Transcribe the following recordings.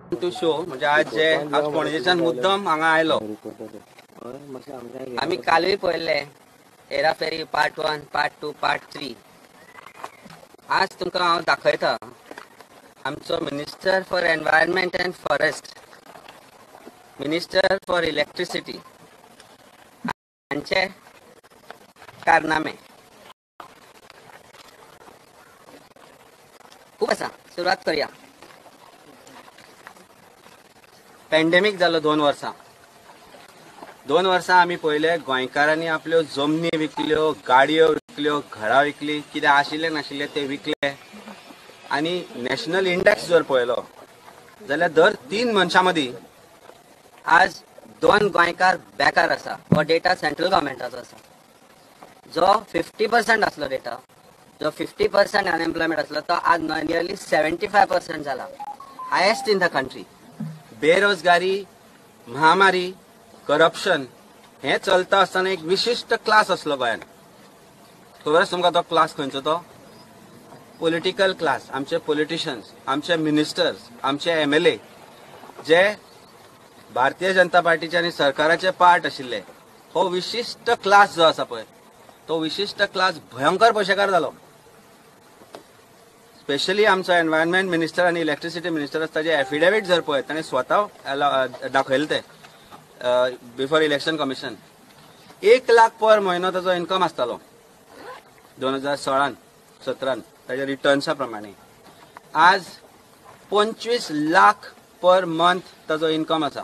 To show म्हणजे आज पणजेच्यान मुद्दम हांगा आयलो. आम्ही कालूय पळयल्ले हेराफेरी पार्ट 1, पार्ट 2, पार्ट 3. आज तुमकां हांव दाखयता आमचो minister for environment and forest, minister for electricity हांचे कारनामे खूप आसा. सुरवात करूया. पॅन्डेमीक जालो 2 वर्सां. 2 वर्सां आमी पळयले गोंयकारांनी आपल्यो जमनी विकल्यो, गाडयो विकल्यो, घरां विकली, कितें आशिल्लें नाशिल्लें ते विकले. आनी नॅशनल इंडेक्स जर पळयलो जाल्यार दर 3 मनशां मदीं आज 2 गोंयकार बेकार आसा. हो डेटा सेंट्रल गव्हर्मेंटाचो आसा. जो 50% आसलो डेटा, जो 50% अनएम्प्लॉयमेंट आसलो तो आज नियरली 75% जाला. Highest in the country. बेरोजगारी, महामारी, करप्शन हे चलता आसतना एक विशिष्ट क्लास असलो गोंयांत. खबर आसा तुमकां तो क्लास खंयचो? तो पॉलिटिकल क्लास. आमचे पॉलिटिशियन्स, आमचे मिनिस्टर्स, आमचे MLA जे भारतीय जनता पार्टीचे आनी सरकाराचे पार्ट आशिल्ले. हो विशिष्ट क्लास जो आसा पळय, तो विशिष्ट क्लास भयंकर पयशेकार जालो. स्पेशली आमचो एनवायरमेंट मिनिस्टर आनी इलेक्ट्रिसिटी मिनिस्टर आसा ताजे एफिडेविट जर पळयत ताणें स्वता दाखयले ते before election commission. 1 lakh per म्हयनो ताजो इन्कम आसतालो 2016-17 ताज्या रिटर्न्सा प्रमाणे. आज 25 लाख पर मंथ ताजो इन्कम आसा.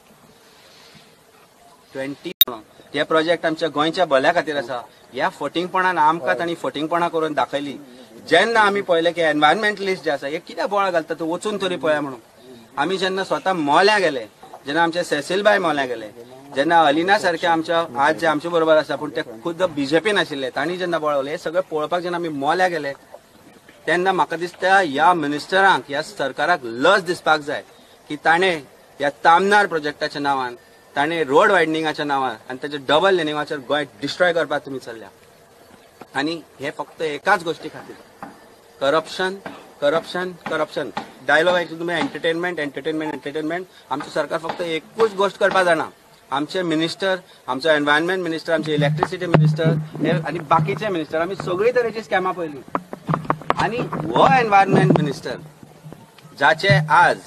20 हे प्रोजेक्ट आमच्या गोंयच्या भल्या खातीर आसा. ह्या फटिंगपणान आमकां तांणी फटिंगपणां करून दाखयली. जेन्ना आमी पळयलें की एनवायरमेंटलिस्ट जे आसा हे कित्याक बोवाळ घालता तो वचून तरी पळया म्हणून आमी जेन्ना स्वता मोल्या गेले, जेन्ना आमचे सेसिलबाई मोल्या गेले, जेन्ना अलिना सारखे आमच्या आज जे आमचे बरोबर आसा पूण ते खुद्द BJPन आशिल्ले, तांणी जेन्ना बोळवले हे सगळें पळोवपाक जेन्ना आमी मोल्या गेले तेन्ना म्हाका दिसता ह्या मिनिस्टरांक, ह्या सरकाराक लज दिसपाक जाय की ताणें ह्या तामनार प्रोजेक्टाच्या नांवान, ताणें रोड वायडनिंगाच्या नांवान आनी ताच्या डबल लेनिंगाचेर गोंय डिस्ट्रॉय करपाक तुमी चल्ल्या. आनी हे फक्त एकाच गोष्टी खातीर, करप्शन करप्शन करप्शन. डायलॉग आयकून तुम्ही एंटरटेनमेंट एंटरटेनमेंट एंटरटेनमेंट. आमचो सरकार फक्त एकूच गोष्ट करपाक जाणा. आमचे मिनिस्टर, आमचो एनवायरमेंट मिनिस्टर, आमचे इलेक्ट्रिसिटी मिनिस्टर हे आनी बाकीचे मिनिस्टर आमी सगळी तरेची स्कॅमां पळयली. आनी हो एनवायरमेंट मिनिस्टर जाचे आज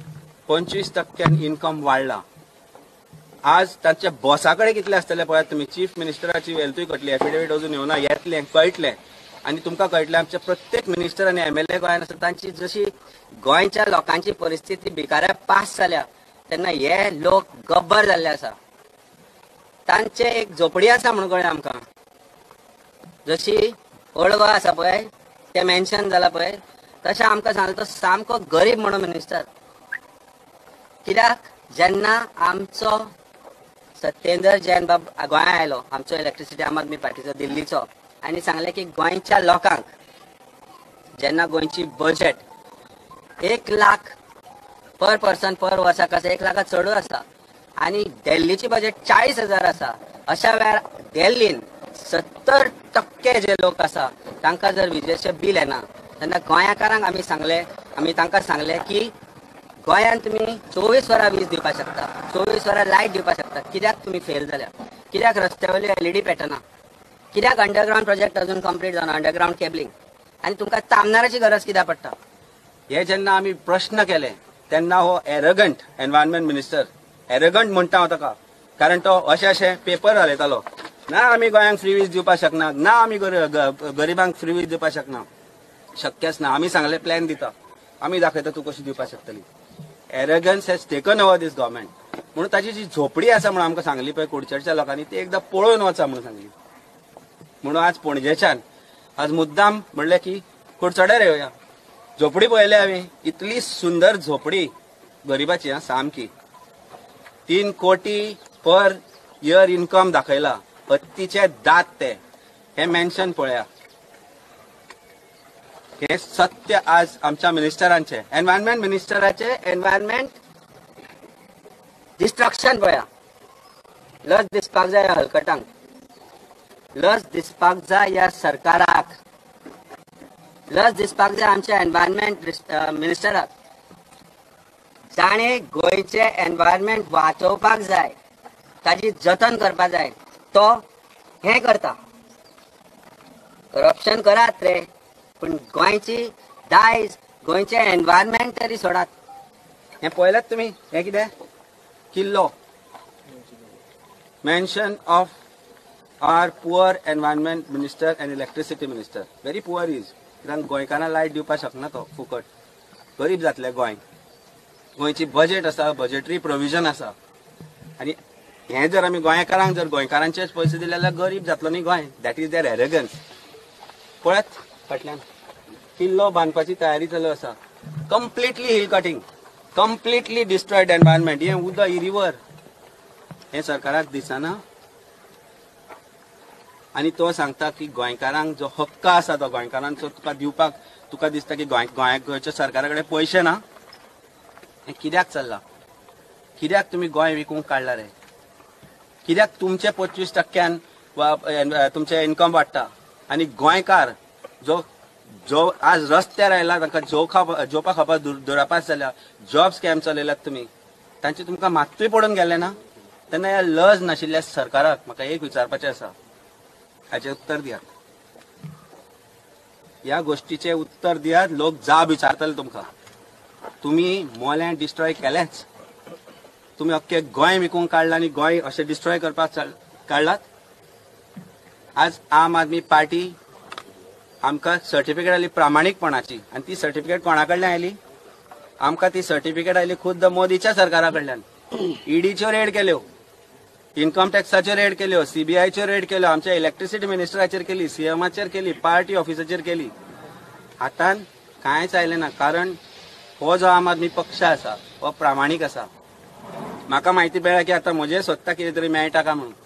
25% इन्कम वाडला. आज तांच्या बॉसा कडेन कितले आसतले पळयात तुमी. चीफ मिनिस्टराची वेल्थूय कटली, एफिडेविट अजून येवना, येतलें, कळटलें. आनी तुमकां कळटलें आमचे प्रत्येक मिनिस्टर आनी MLA गोंयांत आसा तांची जशी गोंयच्या लोकांची परिस्थिती भिकाऱ्या पास जाल्या तेन्ना हे लोक गब्बर जाल्ले आसा. तांचे एक झोपडी आसा म्हणून कळ्ळें आमकां. जशी ओल्ड गोवा आसा पळय ते मेन्शन जाला पळय तशें आमकां सांगता तो सामको गरीब म्हणून मिनिस्टर. कित्याक जेन्ना आमचो सत्येंद्र जैन बाब गोंयांत आयलो, आमचो इलेक्ट्रिसिटी आम आदमी पार्टीचो दिल्लीचो, आनी सांगलें की गोंयच्या लोकांक जेन्ना गोंयची budget 1 lakh per person per वर्साक आसा, 1 लाखा चडूय आसा, आनी दिल्लीची बजेट 40,000 आसा. अशा वेळार दिल्लीन 70% जे लोक आसा तांकां जर विजेचें बील येना तेन्ना गोंयकारांक आमी तांकां सांगलें की गोंयांत तुमी 24 वरां वीज दिवपाक शकता, 24 वरां लायट दिवपाक शकता. कित्याक तुमी फेल जाल्या? कित्याक रस्त्यावयल्यो LED पेटना? कित्याक अंडरग्राउंड प्रोजेक्ट अजून कंप्लीट जाना, अंडरग्राउंड केबलिंग? आनी तुमकां तामनाराची गरज कित्याक पडटा? हे जेन्ना आमी प्रश्न केले तेन्ना हो एरगंट एनवायरमेंट मिनिस्टर, एरगंट म्हणटा हांव ताका, कारण तो अशें पेपर घालयतालो, ना आमी गोंयांक फ्री वीज दिवपाक शकना, ना आमी गरिबांक फ्री वीज दिवपाक शकना, शक्यच ना. आमी सांगले प्लॅन दिता, आमी दाखयता तूं कशी दिवपाक शकतली. Arrogance has taken over this government. म्हणून ताची जी झोपडी आसा म्हणून आमकां सांगली पळय कुडचडच्या लोकांनी ती एकदां पळोवन वचा म्हणून सांगली. म्हणून आज पणजेच्यान आज मुद्दाम म्हणलें की कुडचड्यार येवया. झोपडी पळयली हांवें, इतली सुंदर झोपडी गरीबाची, सामकी. 3 कोटी पर इयर इन्कम दाखयला. हत्तीचे दात ते, हे मेन्शन पळया. हे सत्य आज आमच्या मिनिस्टरांचे, एनवायरमेंट मिनिस्टराचे एनवायरमेंट डिस्ट्रक्शन पळया. लज दिसपाक जाय हलकटांक, लज दिसपाक जाय ह्या सरकाराक, लज दिसपाक जाय आमच्या एनवायरमेंट मिनिस्टराक. ताणे गोंयचे एनवायरमेंट वाचोवपाक जाय, ताजी जतन करपाक जाय, तो हे करता. करप्शन करात रे, पण गोंयची दायज, गोंयचे एनवायरमेंट तरी सोडात. हे पळयलात तुमी हे कितें किल्लो mention of our poor environment minister and electricity minister. Very poor is, कित्याक गोंयकारांक लायट दिवपाक शकना तो फुकट. गरीब जातले गोंय. गोंयची बजेट आसा, बजेटरी प्रोविजन आसा, आनी हे जर आमी गोंयकारांक जर गोंयकारांचेच पयशे दिले जाल्यार गरीब जातलो न्ही Goa. That is their arrogance. पळयात फाटल्यान किल्लो बांदपाची तयारी चालू आसा. Completely hill cutting, completely destroyed environment. हे उदक, ही रिवर, हे सरकाराक दिसना. आनी तो सांगता की गोंयकारांक जो हक्क आसा तो गोंयकारांचो तुका दिवपाक, तुका दिसता की गोंयच्या सरकारा कडेन पयशे ना. हे कित्याक चल्ला? कित्याक तुमी गोंय विकूंक काडला रे? कित्याक तुमचे 25% तुमचे इन्कम वाडटा आनी गोंयकार जो जो आज रस्त्यार आयला तांकां जेवपाक खावपाक दुरापास जाल्या, जॉब स्कॅम चलयल्यात तुमी, तांचे तुमकां मात्तूय पडून गेले ना? तेन्ना ह्या लज नाशिल्ल्या सरकाराक म्हाका एक विचारपाचें आसा, हाचें उत्तर दियात. ह्या गोष्टीचें उत्तर दियात. लोक जाब विचारतले तुमकां. तुमी मोलें डिस्ट्रॉय केलेंच. तुमी अख्खे गोंय विकूंक काडला आनी गोंय अशें डिस्ट्रॉय करपाक काडलात. आज आम आदमी पार्टी आमकां सर्टिफिकेट आयली प्रामाणीकपणाची, आनी ती सर्टिफिकेट कोणा कडल्यान आयली? आमकां ती सर्टिफिकेट आयली खुद्द मोदीच्या सरकारा कडल्यान. ईडीच्यो रेड केल्यो, इन्कम टॅक्साच्यो रेड केल्यो, सीबीआयच्यो रेड केल्यो, आमच्या इलेक्ट्रिसिटी मिनिस्टराचेर केली, सीएमाचेर केली, पार्टी ऑफिसाचेर केली. हातान कांयच आयलें ना, कारण हो जो आम आदमी पक्ष आसा हो प्रामाणीक आसा. म्हाका म्हायती मेळ्ळा की आतां म्हजें स्वता कितें तरी मेळटा काय म्हणून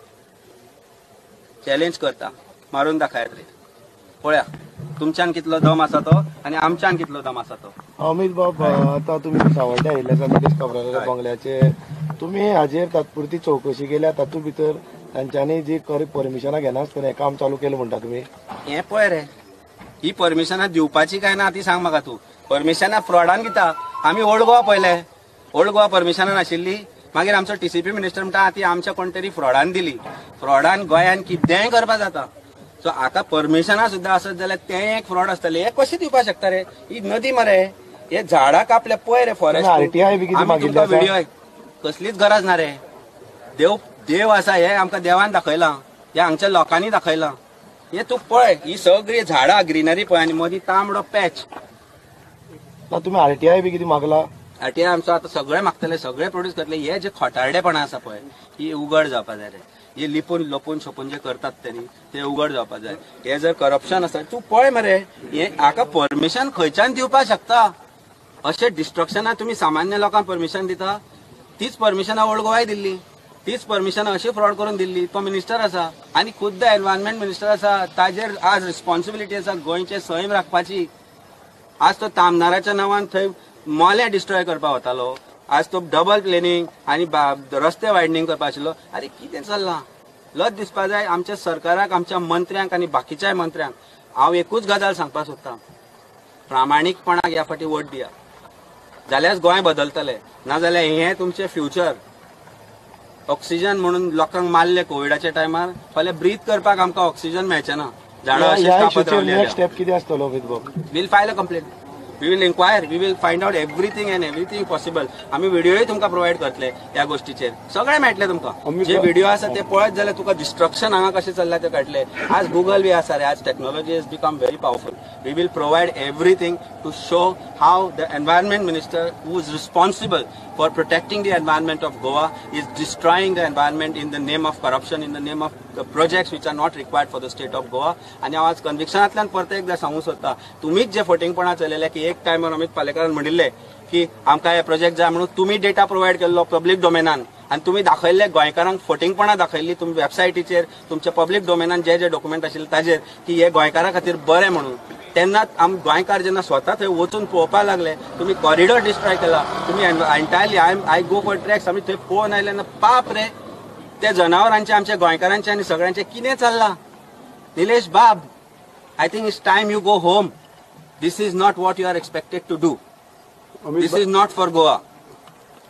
चॅलेंज करता, मारून दाखयात रे. पळया तुमच्यान कितलो दम आसा तो आनी आमच्यान कितलो दम आसा तो. अमित बाब, आता तुम्ही सावड्डे आयिल्ले आसा निलेश काब्राल बंगल्याचे. तुम्ही हाजेर तात्पुरती चौकशी केल्या, तातूंत भितर तांच्यांनी जी परमिशनां घेनासतना हें काम चालू केलें म्हणटा तुमी. हें पळय रे, ही परमिशनां दिवपाची काय ना ती सांग म्हाका तूं. परमिशनां फ्रॉडान दिता. आमी ओल्ड गोवा पळयलें, ओल्ड गोवा परमिशनां नाशिल्ली. मागीर आमचो टीसीपी मिनिस्टर म्हणटा ती आमच्या कोण तरी फ्रॉडान दिली. फ्रॉडान गोंयान कितेंय करपाक जाता. सो आतां परमिशनां सुद्दां आसत जाल्यार तें एक फ्रॉड आसतलें. हे कशें दिवपाक शकता रे? ही नदी मरे, हे झाडां कापले पळय रे फॉरेस्ट. आरटीआय बी कितें मागिल्लें आसा? व्हिडिओ कसलीच गरज ना रे. देव आसा हे आमकां देवान दाखयलां, हे हांगच्या लोकांनी दाखयलां. हे तूं पळय, ही सगळी झाडां ग्रीनरी पळय आनी मदीं तांबडो पॅच. तुम्ही आरटीआय बी कितें मागला? आरटीआय आमचो आतां सगळे मागतले, सगळे प्रोड्यूस करतले. हे जे खोटारडेपणां आसा पळय ही उघड जावपाक जाय रे. हे लिपून लपून छपून जे करतात ते उघड जावपाक जाय. हे जर करप्शन आसा तूं पळय मरे, हे हाका परमिशन खंयच्यान दिवपाक शकता? अशें डिस्ट्रक्शनां तुमी सामान्य लोकांक परमिशन दिता? तीच परमिशनां ओल्ड गोवाय दिल्ली, तीच परमिशनां अशी फ्रॉड करून दिल्ली. तो मिनिस्टर आसा आनी खुद्द एनवायरमेंट मिनिस्टर आसा, ताजेर आज रिस्पॉन्सिबिलिटी आसा गोंयचे सैम राखपाची. आज तो तामनाराच्या नांवान थंय मोले डिस्ट्रॉय करपाक वतालो. आज तो डबल प्लेनिंग आनी रस्ते वायडनींग करपाक आशिल्लो. अरे कितें चल्लां? लज दिसपाक जाय आमच्या सरकाराक, आमच्या मंत्र्यांक आनी बाकीच्याय मंत्र्यांक. हांव एकूच गजाल सांगपाक सोदतां, प्रामाणीकपणाक ह्या फाटी वोट दिया, जाल्यारच गोंय बदलतलें. नाजाल्यार हें तुमचें फ्युचर. ऑक्सिजन म्हणून लोकांक मारले कोविडाच्या टायमार, फाल्यां ब्रीथ करपाक आमकां ऑक्सिजन मेळचें ना. झाडां अशीच कापत रावलेली. नेक्स्ट स्टेप कितें आसतलो अमित बाब? Will file a complaint. We will inquire, we will find out everything and everything possible. आमी व्हिडिओय तुमकां प्रोवायड करतले ह्या गोष्टीचेर. सगळे मेळटले तुमकां. जे व्हिडिओ आसा ते पळयत जाल्यार तुका डिस्ट्रक्शन हांगा कशें चल्लां ते कळटलें. आज गुगल बी आसा रे, आज technology has become very powerful. We will provide everything to show how the environment minister who is responsible for protecting the environment of Goa is destroying the environment in the name of corruption, in the name of the projects which are not required for the state of Goa. आणि आज कन्व्हिक्शनांतल्यान परत एकदा सांगू सोदता, तुम्हीच जे फटिंगपणां चलयले की एक टायमार अमित पालेकरान म्हणिल्ले की आमकां हे प्रोजेक्ट जाय म्हणून तुम्ही डेटा प्रोवायड केल्लो पब्लीक डोमेनान आनी तुम्ही दाखयल्ले गोंयकारांक फटिंगपणां दाखयल्ली तुमी वेबसायटीचेर, तुमच्या पब्लीक डोमेनान जे जे डॉक्युमेंट आशिल्ले ताजेर की हे गोंयकारां खातीर बरें म्हणून. तेन्ना गोंयकार जेन्ना स्वता थंय वचून पळोवपाक लागले, तुम्ही कॉरिडॉर डिस्ट्रॉय केला, तुम्ही entirely I go for tracks, आमी थंय पळोवन आयले ना. पाप रे, त्या जनावरांचे, आमच्या गोंयकारांचे आनी सगळ्यांचे कितें चल्लां? निलेश बाब, I think it's time you go home. This is not what you are expected to do. This is not for Goa.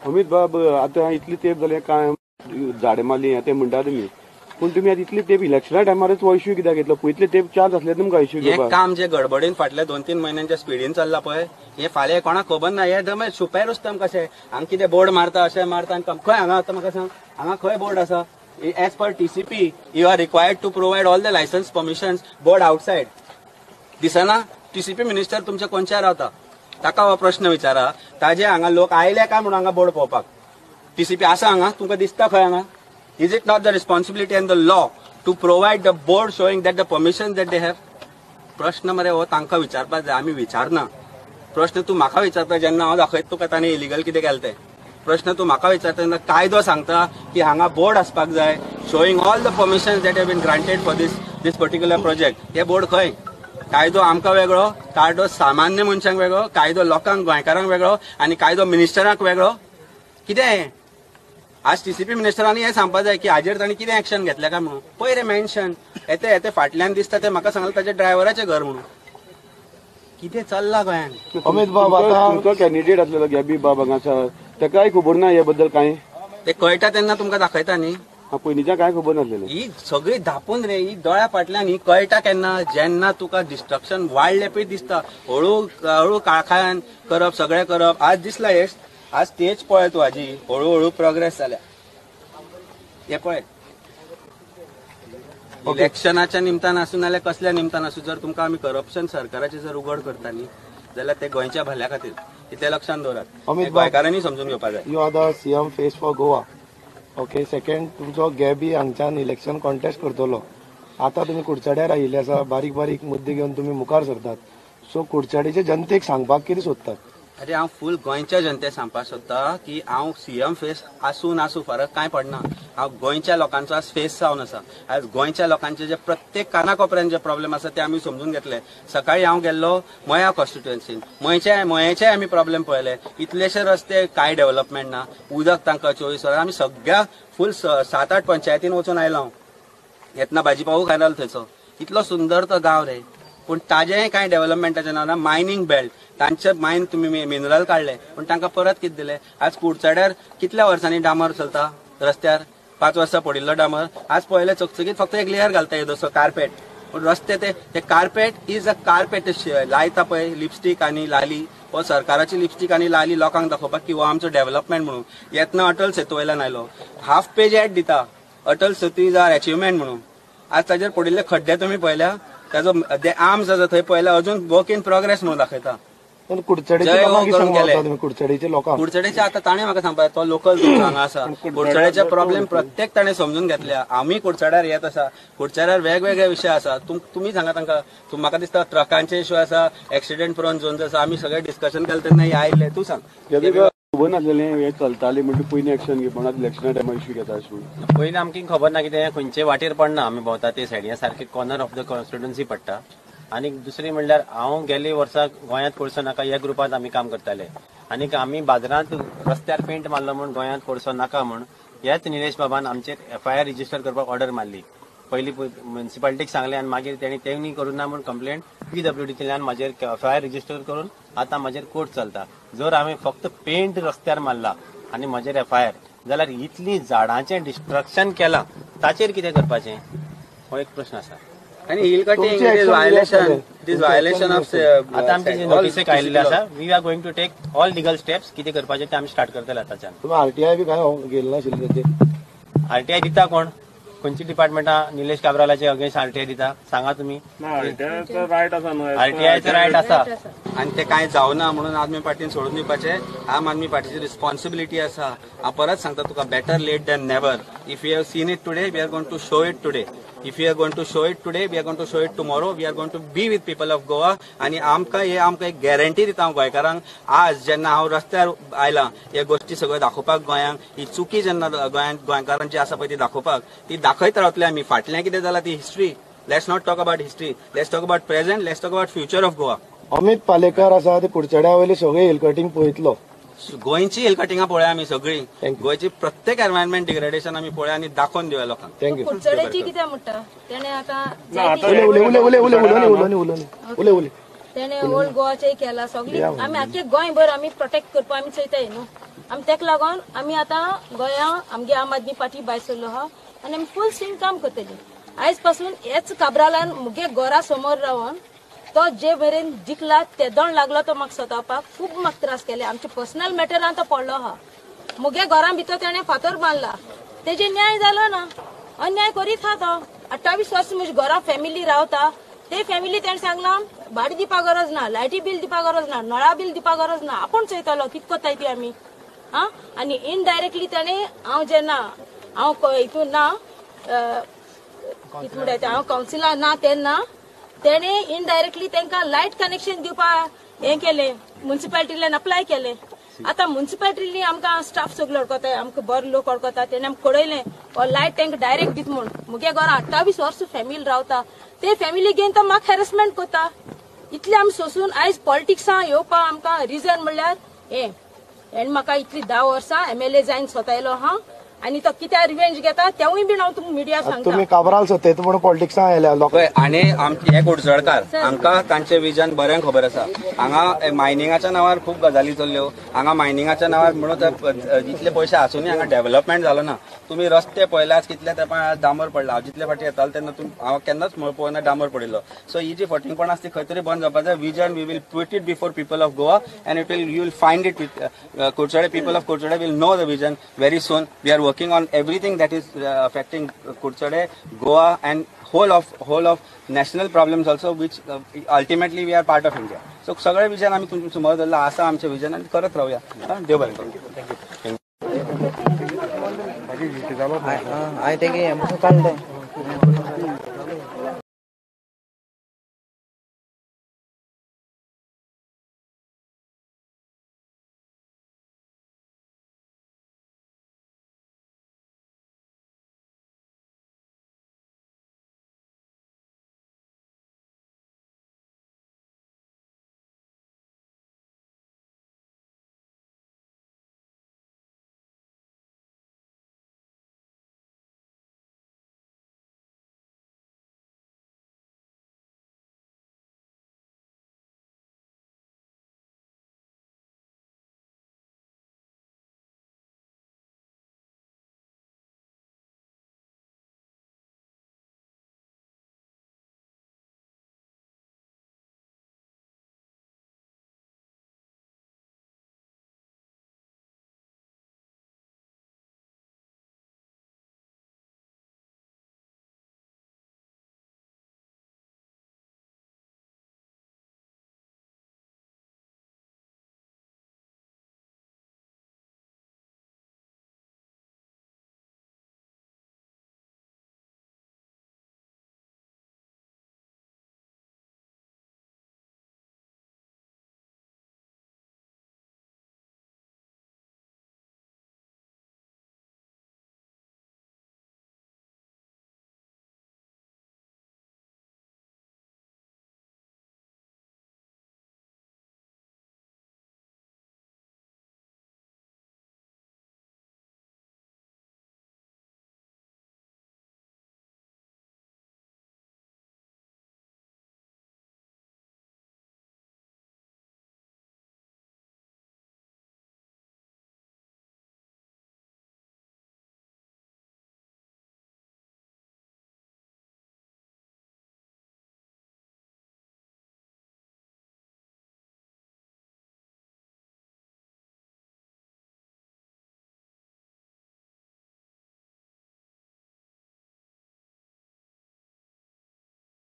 Amit बाब आता इतली तेप जाले काय झाडे मारली ते म्हणटा तुमी पूण तुमी आतां इतली तेप इलेक्शना टायमारच हो इश्यू कित्याक घेतलो पयतले तेप चान्स असले तुमकां इश्यू हे घेवपाक काम जे गडबडीन फाटल्या 2-3 म्हयन्यांच्या स्पीडीन चल्ला पळय हे फाल्यां कोणाक खबर ना हे दम सुपाय रुस्तम कशें हांगा कितें बोर्ड मारता अशें मारता आनी खंय हांगा आतां म्हाका सांग हांगा खंय बोर्ड आसा as per TCP you are required to provide all the license permissions board outside दिसना TCP मिनिस्टर तुमच्या कोणच्या रावता ताका हो प्रश्न विचारा ताजे हांगा लोक आयले काय म्हणून हांगा बोर्ड पळोवपाक TCP आसा हांगा तुमकां दिसता खंय हांगा is it not the responsibility and the law to provide the board showing that the permission that they have प्रश्न मरे हो तांकां विचारपाक जाय आमी विचारना प्रश्न तूं म्हाका विचारता जेन्ना हांव दाखयता तुका ताणें इलिगल कितें केलें तें प्रश्न तूं म्हाका विचारता तेन्ना कायदो सांगता की हांगा बोर्ड आसपाक जाय showing all the permissions that have been granted for this particular project हे बोर्ड खंय कायदो आमकां वेगळो कायदो सामान्य मनशांक वेगळो कायदो लोकांक गोंयकारांक वेगळो आनी कायदो मिनिस्टरांक वेगळो कितें आज TCP मिनिस्टरांनी हे सांगपाक जाय की हाजेर तांणी कितें एक्शन घेतलें काय म्हणून पळय रे मेन्शन येते फाटल्यान दिसता ते म्हाका सांगलें ताच्या ड्रायव्हराचें घर म्हणून कितें चल्ला गोंयांत अमित बाब आता तुमकां कॅन्डिडेट आसलेलो गॅबी बाब हांगा आसा तेकाय खबर ना हे बद्दल कांय ते कळटा तेन्ना तुमकां दाखयता न्ही पयलींच्या कांय खबर नासलेलें ही सगळी धापून रे ही दोळ्या फाटल्यान ही कळटा केन्ना जेन्ना तुका डिस्ट्रक्शन वाडले पळय दिसता हळू हळू काळखायान करप सगळें करप आज दिसला हे आज स्टेज पळय तूं हाजी हळू प्रोग्रेस जाल्या हे पळय इलेक्शनाच्या निमतान आसूं नाल्यार कसल्या निमतान आसूं जर तुमकां आमी करप्शन सरकाराचे जर उघड करता न्ही जाल्यार ते गोंयच्या भल्या खातीर इतलें लक्षात दवरात अमित गोंयकारांनी समजून घेवपाक जाय you are the CM face for Goa okay second तुमचो गॅबी हांगच्यान इलेक्शन कॉन्टेस्ट करतलो आता तुम्ही कुडचड्यार आयिल्ले आसा बारीक बारीक मुद्दे घेवन तुम्ही मुखार सरतात सो कुडचड्याचे जनतेक सांगपाक कितें सोदतात अरे हांव फुल गोंयच्या जनतेक सांगपाक सोदता की हांव CM फेस आसूं नासूं फरक कांय पडना हांव गोंयच्या लोकांचो आज फेस जावन आसा आज गोंयच्या लोकांचे जे प्रत्येक कानाकोपऱ्यान जे प्रॉब्लेम आसा ते आमी समजून घेतले सकाळी हांव गेल्लो मया कॉन्स्टिट्युएन्सीन मयेचे आमी प्रॉब्लेम पळयले इतलेशे रस्ते कांय डेव्हलपमेंट ना उदक तांकां 24 वरां आमी सगळ्या फुल 7-8 पंचायतीन वचून आयलो हांव येतना भाजी पावू खायलो थंयचो इतलो सुंदर तो गांव रे पूण ताजेय कांय डेव्हलपमेंटाचे ना मायनिंग बेल्ट तांचे मायन तुम्ही मिनरल काढले पण तांकां परत कितें दिले आज कुडचड्यार कितल्या वर्सांनी डांबर चलता रस्त्यार 5 वर्सां पडिल्लो डांबर आज पळयले चकचकीत फक्त एक लेयर घालता येदोसो कार्पेट पूण रस्ते ते कार्पेट इज अ कार्पेट लायता पळय लिपस्टीक आनी लाली हो सरकाराची लिपस्टीक आनी लाली लोकांक दाखोवपाक की हो आमचो डेव्हलपमेंट म्हणून येतना अटल सेतू वयल्यान आयलो हाफ पेज एड दिता Atal Setu is our achievement म्हणून आज ताजेर पडिल्ले खड्डे तुमी पळयल्या ताजो दे आर्म्स आसा थंय पळयल्या अजून वर्क इन प्रोग्रेस म्हणून दाखयता पण कुडचड्याचे लोकांक कुडचड्याचे आता ताणें म्हाका सांगपाक तो लोकल हांगा आसा कुडचड्याचे प्रॉब्लेम प्रत्येक ताणें समजून घेतल्या आमी कुडचड्यार येत आसा कुडचड्यार वेगवेगळे विशय आसा तुमी सांगा तांकां म्हाका दिसता ट्रकांचे इश्यू आसा एक्सिडेंट प्रोन झोन्स आसा आमी सगळे डिस्कशन केलें तेन्ना आयिल्ले तूं सांग खबर नासलेलें हे चलतालें म्हणजे पयलीं एक्शन घेवपाक इलेक्शना टायमार इश्यू घेता अशें पयलीं आमकां खबर ना कितें खंयचे वाटेर पडना आमी भोंवता ते सायडीन सारके कॉर्नर ऑफ द कॉन्स्टिट्युएन्सी पडटा आनी दुसरी म्हणल्यार हांव गेल्ली वर्सा गोंयांत पडसो नाका ह्या ग्रुपांत आमी काम करताले आनी आमी बाजारांत रस्त्यार पेंट मारलो म्हूण गोंयांत पडसो नाका म्हूण ह्याच निलेश बाबान आमचेर FIR रिजिस्टर करपाक ऑर्डर मारली पयलीं म्युन्सिपालिटीक सांगलें आनी मागीर तेणी करूं ना म्हूण कंप्लेंट PWD केल्यान म्हाजेर FIR रिजिस्टर करून आतां म्हाजेर कोर्ट चलता जर हांवें फक्त पेंट रस्त्यार मारला आनी म्हाजेर FIR जाल्यार इतलीं झाडांचें डिस्ट्रक्शन केलां ताचेर कितें करपाचें हो एक प्रश्न आसा आनी hill cutting this violation of आतां आमचे जे नोटीस आयिल्ले आसा we are going to take all legal steps कितें करपाचें तें आमी स्टार्ट करतले आतांच्यान तुम्ही RTI बी काय गेले नाशिल्ले तेचेर RTI दिता कोण खंयची डिपार्टमेंटा निलेश काब्रालाचे अगेन्स्ट RTI दिता सांगा तुमी RTIचो रायट आसा न्हू RTIचो रायट आसा आनी ते कांय जावना म्हणून आदमी पार्टीन सोडून दिवपाचे आम आदमी पार्टीची रिस्पॉन्सिबिलिटी आसा हांव परत सांगता तुका better late than never if you have seen it today we are going to show it today if you are going to show it today we are going to show it tomorrow we are going to be with people of Goa आनी आमकां एक guarantee दिता हांव गोंयकारांक आज जेन्ना हांव रस्त्यार आयलां हे गोश्टी सगळ्यो दाखोवपाक गोंयांक ही चुकी जेन्ना गोंयकारांची आसा पळय ती दाखोवपाक ती दाखयत रावतले आमी फाटलें कितें जालां ती history let's not talk about history let's talk about present let's talk about future of Goa Amit Palekar आसा ते कुडचड्या वयले सगळे हिलकटिंग पळयतलो गोंयची हिलकटिंगां पळया आमी सगळीं Thank you. गोंयची प्रत्येक एनवायरमेंट डिग्रेडेशन आमी पळया आनी दाखोवन दिवया लोकांक थँक्यू कुडचड्याची कितें म्हणटा तेणे आतां तेणे ओल्ड गोवाचेय केला सगळी आमी आख्खे गोंयभर आमी प्रोटेक्ट करपा आमी चयताय न्हू आमी तेका लागून आमी आतां गोंया आमगे आम आदमी पार्टी भायर सरलो आहा आनी आमी फुल स्विंग काम करतली. आयज पासून हेच काबरालान मुगे घरा समोर रावन तो जे मेरेन जिखला ते दोन लागलो तो म्हाका सतावपाक खूब म्हाका त्रास केले. आमचे पर्सनल मॅटरान तो पडलो आहा. मुगे घरा भितर तेणें फातर बांदला, तेजे न्याय जालो ना, अन्याय करीत आहा तो. 28 वर्स म्हजी घरा फॅमिली रावता, ते फॅमिली तेणें सांगला भाडी दिवपा गरज ना, लायटी बील दिवपा गरज ना, नळा बील दिवपा गरज ना, आपूण चयतलो कित कोताय ती आमी. आनी इनडायरेक्टली तेणें हांव जेन्ना हांव हितून ना कितें म्हणटा हांव कावन्सिलार ना तेन्ना तेणें इनडायरेक्टली तांकां लायट कनेक्शन दिवपा हें केलें, म्युन्सिपालिटींतल्यान अप्लाय केलें. आतां म्युन्सिपालिटींनी आमकां स्टाफ सगळो अडकता, आमकां बरो लोक अडकता, तेणें आमकां कळयलें लायट तांकां डायरेक्ट दित म्हूण. मुगे घरा 28 वर्स फॅमिली रावता, ते फॅमिली घेवन तो म्हाका हॅरेसमेंट करता. इतले आमी सोंसून आयज पॉलिटिक्सां येवपा आमकां रिजन म्हणल्यार हें म्हाका इतली 10 वर्सां MLA जायन स्वतायलो आहा आनी तो कित्याक रिवेंज घेता तेवूय बीन हांव तुमकां मिडिया सांगता. तुम्ही काबराल सतयता म्हणून पॉलिटिक्सां आयल्या लोक. आनी हे कुडचडकार हांकां तांचें विजन बरें खबर आसा. हांगा मायनिंगाच्या नांवार खूब गजाली चल्ल्यो. हांगा मायनिंगाच्या नांवार म्हणून जितले पयशे आसूनय हांगा डेव्हलपमेंट जालो ना. तुम्ही रस्ते पळयल्यात कितल्या तेंपार डांबर पडला. हांव जितले फाटी येतालो तेन्ना हांव केन्नाच पळोवना डांबर पडिल्लो. सो ही जी फटिंगपण आसा ती खंय तरी बंद जावपाक जाय. Vision we will put it before people of Goa and it will you will find it with Kudchade. People of Kudchade will know the vision very soon. We are working on everything that is affecting Kudsade, Goa and whole of national problems also, which ultimately we are part of India. So सगळे vision आम्ही तुमच्या समोर धरला आसा आमचे vision आणि करत राहूया. देव बरें करूं. I think